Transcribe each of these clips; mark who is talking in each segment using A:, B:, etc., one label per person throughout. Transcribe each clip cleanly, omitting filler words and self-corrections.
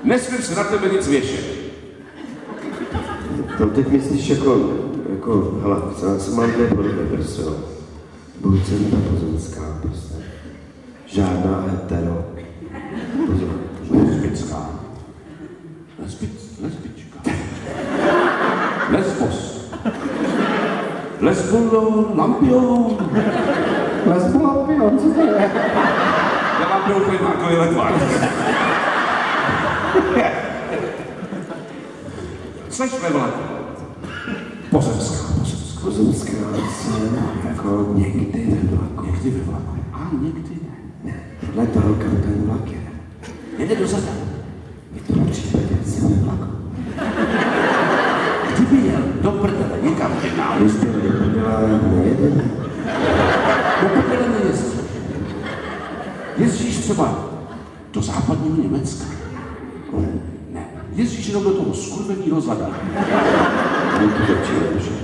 A: Nesmím se na tebe nic věšet.
B: To teď myslíš jako hele, já mám dvě podobné prostě, jo. Buď jsem ta pozemská prostě. Žádná hetero. Pozor.
A: Lesbická. Lesbička. Lesbos. Lesbolampion.
C: Lesbolampion, co to je?
A: Já mám pro úplně takový letvar. Jseš ve vlaku. Pozemská.
B: Pozemská jsem jako někdy ve vlaku.
A: Někdy ve vlaku. A někdy ne.
B: Ne, podle toho, kam ten vlak jede.
A: Jede do zada.
B: V tom případě jsem ve vlaku.
A: Kdyby jel do prdele někam jinam.
B: Když byl do prdele, nejede.
A: Do prdele nejezdí. Jezdíš třeba do západního Německa. Ne. Jezdíš jenom do toho skurveného zada.
B: Ani to začíná, že?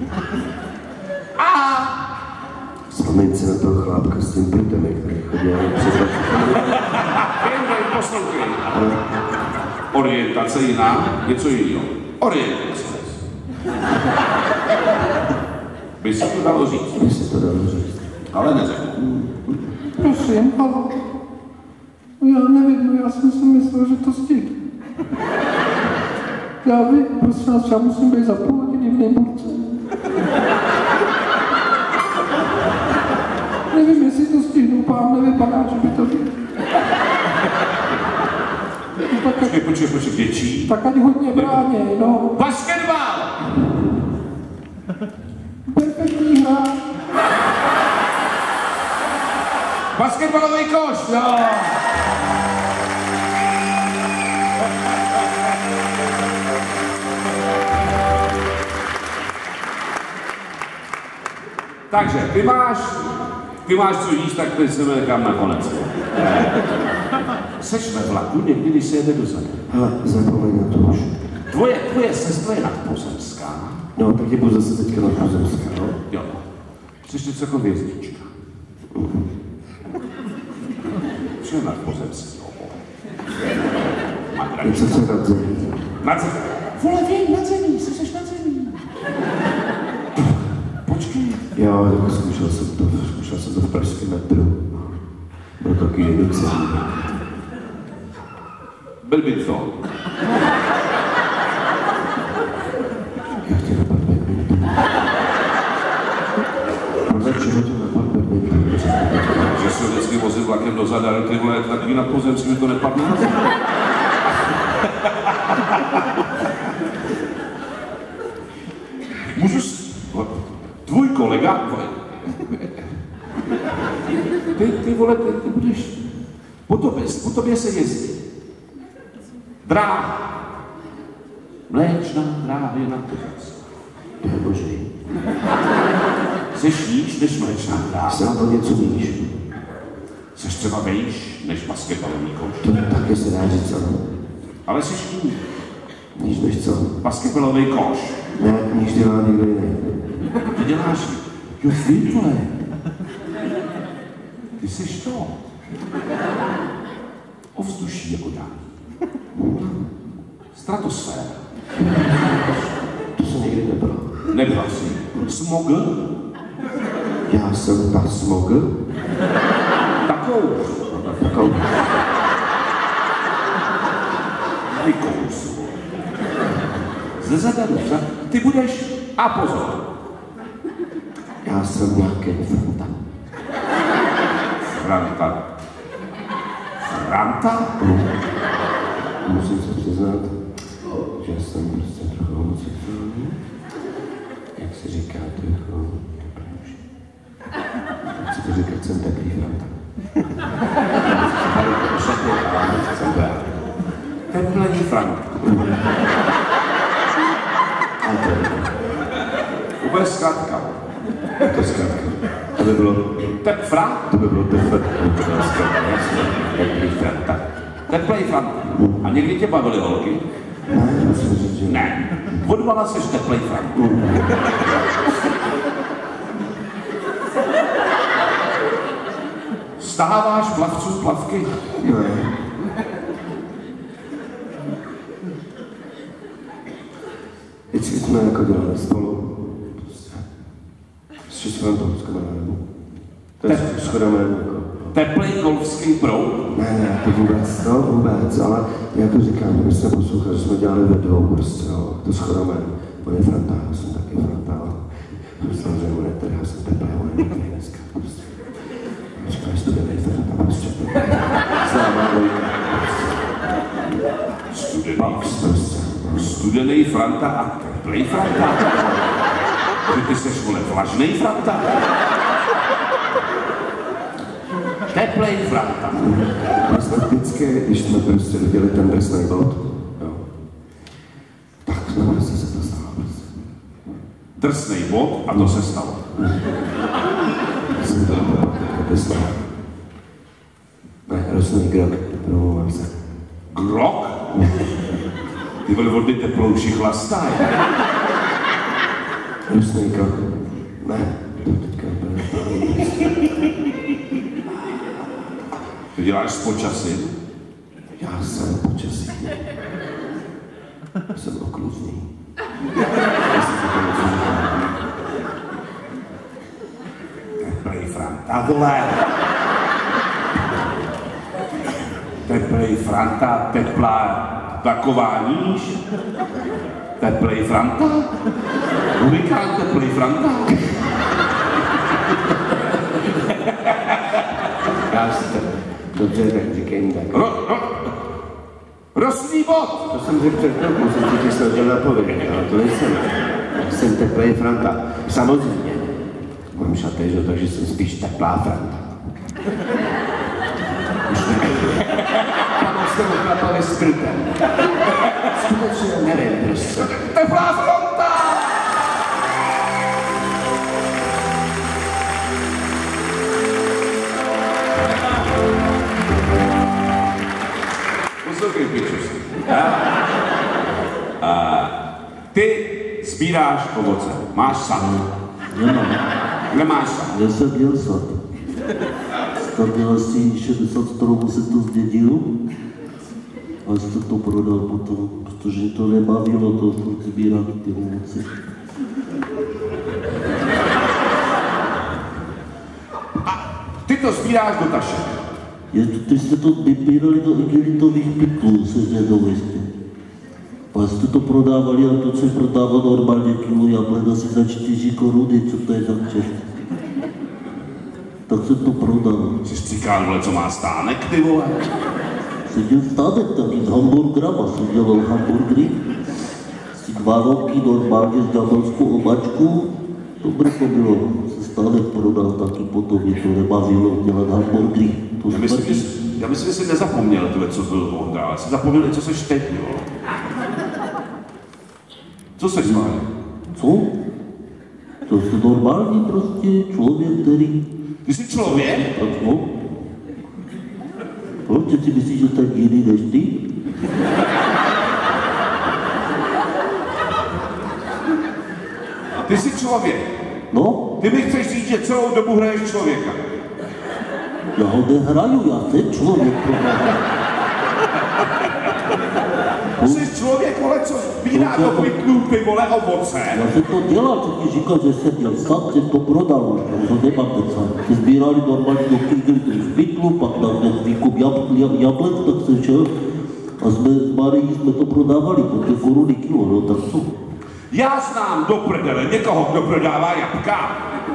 B: Vzpomeň si na toho chlápka s tím prdemi, který chodil přes
A: Poslouchej. Orientace jiná, něco jiného. Orientace. By se to dalo říct. Ale neřeknu.
C: Prosím, halo. Já nevím, já jsem si myslel, že to stihnu. Já vím, prosím vás, já musím být za půl hodiny v Nymburce. Nevím, jestli to stihnu, pán nevypadá, že by to bylo.
A: Počkej, větší.
C: Tak ať hodně bráně, no.
A: Basketbal!
C: Perfektní hra.
A: Basketbalový koš, jo! Takže, ty máš co jíst, tak teď se nechám nakonec. Seš ve vlaku někdy, když se jede dozadu.
B: Hele, zapomeň na to už.
A: Tvoje sestra je nadpozemská.
B: No, tak je budu zase teďka nadpozemská, no?
A: Jo. Jsi něco jako věznička. Co je nadpozemský?
B: Něco se nad zemí.
A: Nad zemí. Vole, vím, nad zemí, jsi nad zemí. Počkej.
B: Jo, jako zkoušel jsem to v pražském metru. Bylo to taky jednocený.
A: Byl by to.
B: Já chtěl na pár badminton. Proč čeho tě na pár badminton?
A: Že se vždycky vozil vlakem do Zadar, ty vole, takový nadpozemský mi to nepadne na zem. Můžu tvůj kolega, ty vole, ty budeš, po tobě se jezdí. Dráha. Mléčná dráha je nadpozemská.
B: To je boží.
A: Seš níž než mléčná dráha.
B: Jsem to něco níž.
A: Seš třeba vejš než basketbalový koš.
B: To taky se dá říct, ano.
A: Ale jsi níž.
B: Níž než co?
A: Basketbalový koš.
B: Ne, níž dělá někdo jiný.
A: Ty děláš, jo vy vole. Ty seš to. Ovzduší jako dání. Stratosféra.
B: To jsem nikdy nebyl.
A: Nebyla jsi. Smogl.
B: Já jsem ta smogl.
A: Takou. Vykous. Ze zadaru. Ty budeš. A pozor.
B: Já jsem nějaký Franta.
A: Franta?
B: Musím se přiznat, že jsem prostě trochu homosexuální. Jak se říká, trochu neprůž. Chci to říkat, jsem takový Franta.
A: Teplý Franta.
B: A to je
A: Úplně zkrátka.
B: to zkrátka. To by bylo...
A: Tepfra?
B: To by bylo defekt.
A: Teplý Franta. Teplý Franta. A někdy tě bavily holky?
B: Ne, musím říct, že
A: Ne. Odvala seš teplý Franta. Stáváš plavců plavky?
B: Ne. jako dělali spolu. Prostě. S Frantou, s kamarádem. To je schoda jméno, jako.
A: Teplej golfský proud?
B: Ne, to vůbec, no vůbec, ale já to říkám, když jsem poslouchal, že jsme dělali ve dvou, prostě, jo, to schoda jméno. On je Franta, já jsem taky Franta, ale samozřejmě on je tady, já jsem Teplej, on je tady dneska, prostě. Říkám, že to dělej Franta, prostě. Sláva dvojka,
A: Studený Franta a teplej Franta. Že ty seš, vole, vlažnej Franta. Teplej Franta.
B: My jsme vždycky, když jsme prostě viděli ten drsnej bod, jo, tak jsme prostě se to stalo. Prostě.
A: Drsnej bod a to se stalo.
B: Jsem to drsnej. Ne, drsnej grok, promluvám se.
A: Grok? Ty byli vodny teplouši chlastaj.
B: Drsnej grok. Ne, to teďka úplně
A: Ty děláš s počasím?
B: já jsem počasí. Jsem okluzný.
A: Teplej Franta, vole. Teplej Franta, teplá taková níž. Teplej Franta? Hurikán Teplej Franta?
B: Já si to dobře, tak říkej mi tak.
A: Rostný bod!
B: To jsem řekl před chvilkou, jsem ti snažil napovědět, ale to nejsem. Jsem Teplej Franta. Samozřejmě. Mám šatéžo, takže jsem spíš Teplá Franta. Tam jste mu chlapali skrytem. Skutečně nevím, prostě.
A: Teplá Franta! Poslouchej, pičus. Ty sbíráš ovoce. Máš sad.
D: Nemám.
A: Nemáš sad.
D: Já jsem měl sad. Tam měl asi 60 stromů, se to zdědil. A jsem to prodal potom, protože to nebavilo, to furt sbírat ty ovoce.
A: Ty to sbíráš do tašek.
D: Ty jste to vybírali do igelitových pytlů se zvědověstě. A jste to prodávali a to se prodává normálně kilo jablek asi za 4 koruny, co to je za kšeft. Tak se to prodal.
A: Jsi stříkal, vole, co má stánek, ty vole?
D: Jsem dělal stánek taky z hamburgrama, jsem dělal hamburgery. Asi 2 roky normálně s ďábelskou obačku. Dobré to bylo, se stánek prodal taky potom, mě to nebavilo dělat hamburgery.
A: Já myslím, že jsi nezapomněl, tyhle, co byl Ondra, ale jsi zapomněl i co seš teď, jo? Co seš s vámi?
D: Co? To jste normální prostě člověk, který...
A: Ty jsi člověk?
D: A co? Proč si myslíš, že tak jiný než ty?
A: Ty jsi člověk.
D: No,
A: Ty mi chceš říct, že celou dobu hraješ člověka.
D: já ho nehraju, já jsem člověk.
A: Jsi člověk, vole, co sbírá do pytlů, ty vole, ovoce.
D: Já jsem to dělal, co ti říkal, že jsem měl sad, jsem to prodal, já to nemám ten sad. Jsme sbírali normálně do kygelitých pytlů, pak tam byl výkup jablek, tak jsem šel a jsme s Marií jsme to prodávali po 2 koruny kilo, no tak co?
A: Já znám do prdele někoho, kdo prodává jabka.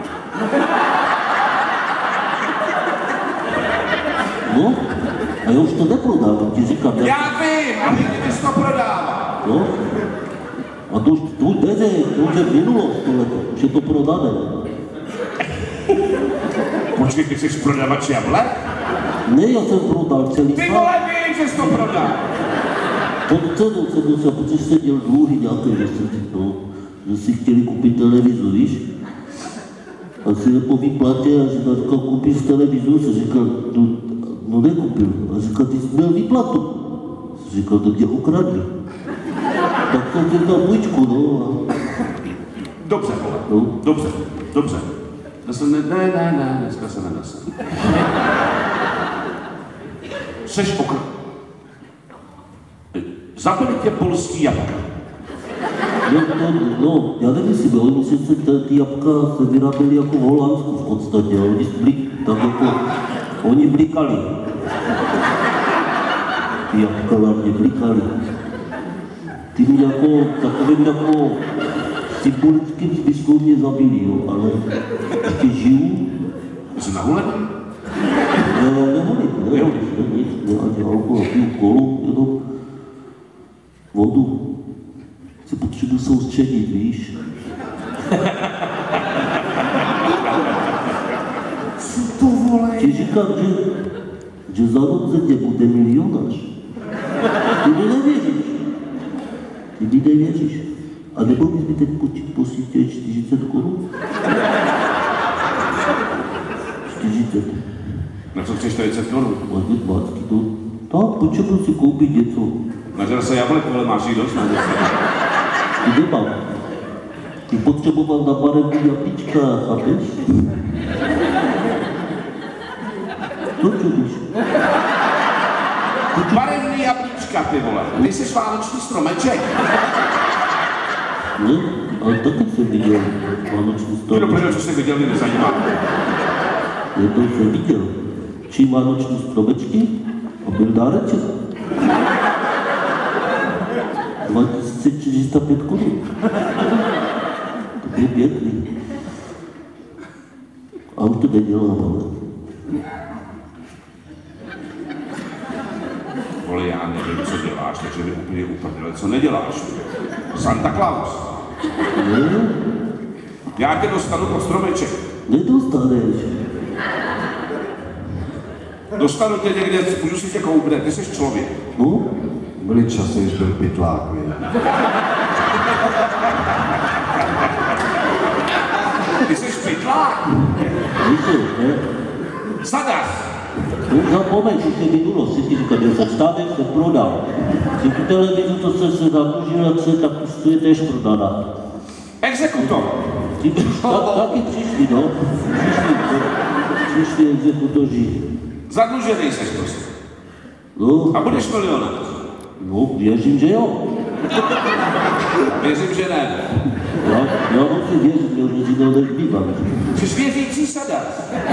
D: No, a já už to neprodávám, ti říkám.
A: Já vím, ale ty bys to prodával.
D: No, a to už nejde, to už je minulost tohleto, už je to prodané.
A: Počkej, ty jsi prodavač jablek?
D: Ne, já jsem prodal celý
A: Ty
D: sad.
A: vole, vím, že jsi to prodal.
D: Pod cenou jsem musel, protože jsem měl dluhy nějaké, že si chtěli koupit televizu, víš? A si po výplatě a že říkal, koupíš televizu, jsem říkal, no nekoupil. A říkal, ty jsi měl výplatu. Jsem říkal, to tě ukradli. Tak jsem si dal půjčku, no.
A: Dobře, vole.
D: No.
A: Dobře. Ne, dneska se nenese. Seš Zabili tě polský jabka.
D: No, já nevím, jestli by oni si ty jabka se vyráběli jako v Holandsku v podstatě, ale tak jako, oni blikali. Ty jabka na mě blikali. Ty mě jako, takovým jako symbolickým smyslem mě zabili, jo, ale ještě žiju.
A: Jsi nahulený?
D: Neholím, nic, ani alkohol, piju kolu, jenom vodu. Se potřebuji soustředit, víš?
C: Co to vole?
D: Ti říkám, že za rok ze mě bude milionář. Ty mi nevěříš. Ty mi nevěříš. A nebo bys mi teď posítil 40 korun? 40.
A: Na co chceš 40 korun?
D: Máš bácky, to... Tak, potřebuji si koupit něco.
A: Nažel se jablek, ale máš jich dost, nažel se.
D: Ty nemám. Ty potřeboval na barevní jablíčka, chápeš? To čudíš?
A: Barevný jablíčka, ty vole. Ty jsi vánoční stromeček.
D: Ne, ale taky jsem viděl vánoční
A: Ty do
D: stromeček.
A: co jsi viděl, mě nezajímá.
D: Jednou jsem viděl 3 vánoční stromečky a byl dáreček. 2405 korun. To byl pěkný. A už to nedělám, ale...
A: Vole, já nevím, co děláš, takže mi úplně uprdele, co neděláš. Santa Claus.
D: Ne,
A: Já tě dostanu pod stromeček.
D: nedostaneš.
A: Dostanu tě někde, můžu si tě koupit, ty jsi člověk.
D: No,
B: Byly časy, když byl pytlák, víš.
A: Ty jsi pytlák.
D: víš, ne?
A: Sadař.
D: No, zapomeň, už je minulost, si ti říkal, že se státek se prodal. Si tu televizi, to se zadlužil, jak se, tak to je též prodaná.
A: Exekutor.
D: Ty taky přišli, no. Přišli exekutoři.
A: Zadlužený jsi prostě.
D: No,
A: A budeš milionář.
D: no, věřím, že jo.
A: Věřím, že ne.
D: Já musím věřit, že už jiného nezbývám.
A: Jsi věřící sadař.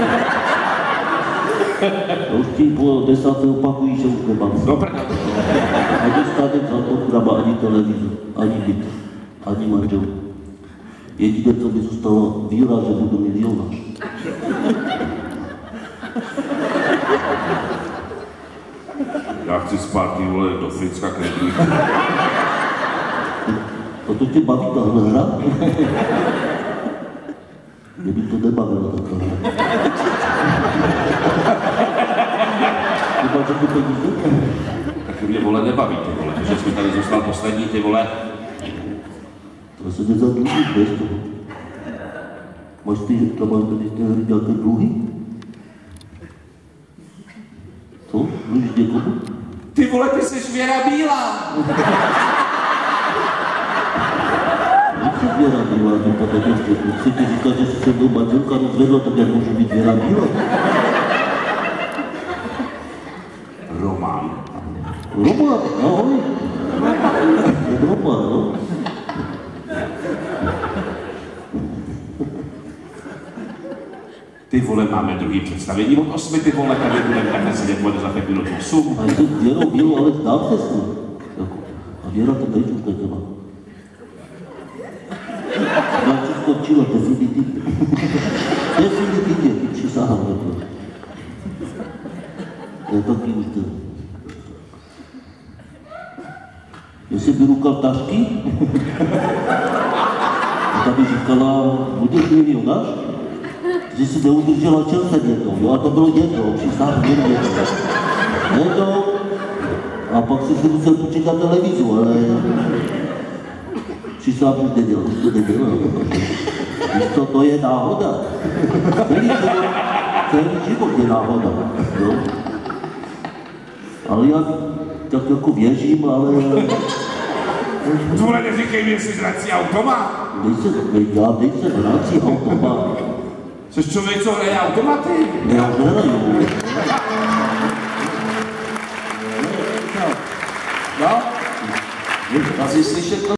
D: Já už ti po 10. opakují, že už nemám.
A: Do prdele.
D: Ani státek za to chraba, ani televizi, ani byt, ani manžel. Jediné, co mi zůstalo, víra, že budu milionář.
A: Já chci spát, ty vole, do Fricka Kredlí.
D: A to tě baví tahle hra? Mě by to nebavilo takhle hra. Ty máš jako peníze?
A: Taky mě, vole, nebaví, ty vole. Že jsi mi tady zůstal poslední, ty vole.
D: To se nezadlužíš bez toho. Máš tady z té hry nějaké dluhy? Co? Dlužíš někomu?
A: Ty vole, ty jsi Věra Bílá.
D: Nechci Věra Bílá, to tak ještě. Chci ti říkat, že jsi se mnou manželka rozvedla, tak jak může být Věra Bílá?
A: Roman.
D: Roman, ahoj. Roman, no.
A: Ty vole, máme druhý představení od 8, ty vole, tady budeme takhle sedět vole za 5 minut 8.
D: A to Věro Bílou, ale znám se s ním. Jako. A Věra to nejčů nedělá. Já to skončila definitivně. Definitivně, ty přisahám na to. Já taky už to. Jestli beru kartařky, a tady říkala, budeš milionář, že si neudržela čelce jednou, jo, a to bylo jedno, přisahám jednou. Jednou, a pak si musel počítat televizu, ale přisahám už nedělal, už to nedělal. Víš co, to je náhoda. Celý život je náhoda, jo. Ale já tak jako věřím, ale...
A: Vole, neříkej mi, jestli hrací automat.
D: Já nejsem hrací automat.
A: Jsi člověk, co hraje automaty?
D: Já nehraju.
B: No? Asi slyšet to